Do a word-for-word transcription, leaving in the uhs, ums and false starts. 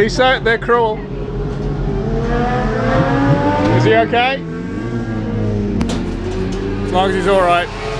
He's so, they're cruel. Is he okay? As long as he's alright.